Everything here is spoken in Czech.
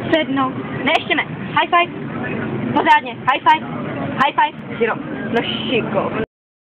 Sednout. Ne, ještě ne. Hi5. Pořádně. Hi5. Hi5. Giro. No šikovný.